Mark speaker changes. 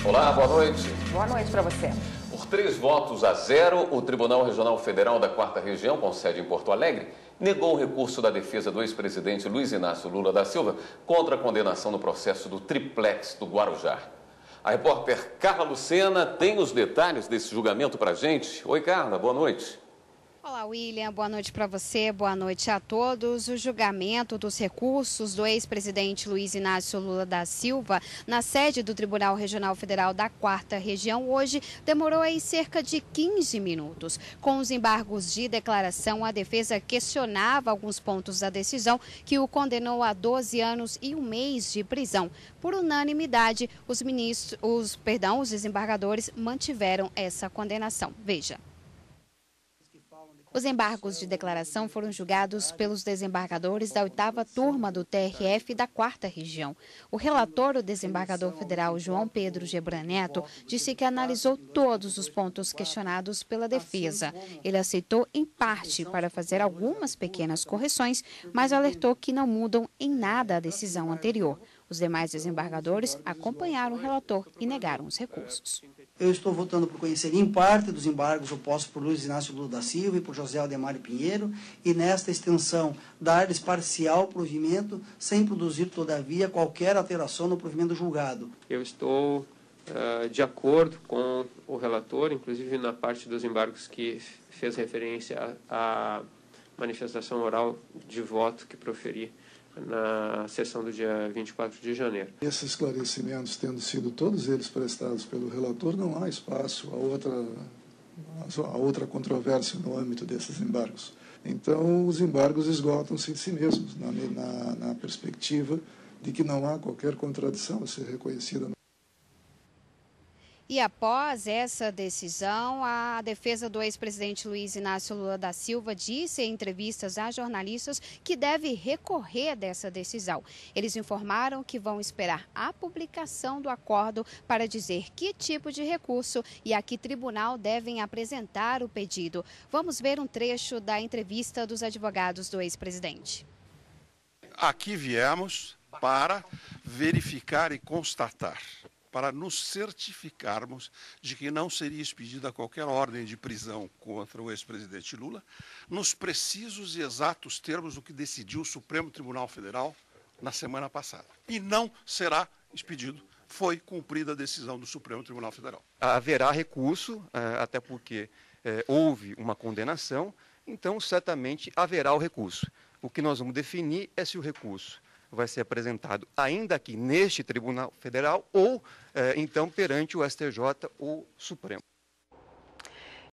Speaker 1: Olá, boa noite.
Speaker 2: Boa noite para você.
Speaker 1: Por 3 votos a 0, o Tribunal Regional Federal da 4ª Região, com sede em Porto Alegre, negou o recurso da defesa do ex-presidente Luiz Inácio Lula da Silva contra a condenação no processo do triplex do Guarujá. A repórter Carla Lucena tem os detalhes desse julgamento para a gente. Oi, Carla, boa noite.
Speaker 3: Olá, William. Boa noite para você, boa noite a todos. O julgamento dos recursos do ex-presidente Luiz Inácio Lula da Silva na sede do Tribunal Regional Federal da 4ª Região hoje demorou aí cerca de 15 minutos. Com os embargos de declaração, a defesa questionava alguns pontos da decisão que o condenou a 12 anos e 1 mês de prisão. Por unanimidade, os desembargadores mantiveram essa condenação. Veja. Os embargos de declaração foram julgados pelos desembargadores da 8ª turma do TRF da 4ª Região. O relator, o desembargador federal João Pedro Gebran Neto, disse que analisou todos os pontos questionados pela defesa. Ele aceitou em parte para fazer algumas pequenas correções, mas alertou que não mudam em nada a decisão anterior. Os demais desembargadores acompanharam o relator e negaram os recursos.
Speaker 4: Eu estou votando por conhecer em parte dos embargos opostos por Luiz Inácio Lula da Silva e por José Aldemar Pinheiro e nesta extensão dar-lhes parcial provimento sem produzir, todavia, qualquer alteração no provimento julgado.
Speaker 5: Eu estou de acordo com o relator, inclusive na parte dos embargos que fez referência à manifestação oral de voto que proferi na sessão do dia 24 de janeiro.
Speaker 6: Esses esclarecimentos tendo sido todos eles prestados pelo relator, não há espaço a outra controvérsia no âmbito desses embargos. Então, os embargos esgotam-se em si mesmos, na perspectiva de que não há qualquer contradição a ser reconhecida.
Speaker 3: E após essa decisão, a defesa do ex-presidente Luiz Inácio Lula da Silva disse em entrevistas a jornalistas que deve recorrer dessa decisão. Eles informaram que vão esperar a publicação do acordo para dizer que tipo de recurso e a que tribunal devem apresentar o pedido. Vamos ver um trecho da entrevista dos advogados do ex-presidente.
Speaker 7: Aqui viemos para verificar e constatar, para nos certificarmos de que não seria expedida qualquer ordem de prisão contra o ex-presidente Lula, nos precisos e exatos termos do que decidiu o Supremo Tribunal Federal na semana passada. E não será expedido. Foi cumprida a decisão do Supremo Tribunal Federal.
Speaker 8: Haverá recurso, até porque houve uma condenação, então certamente haverá o recurso. O que nós vamos definir é se o recurso vai ser apresentado ainda aqui neste Tribunal Federal ou, então, perante o STJ ou Supremo.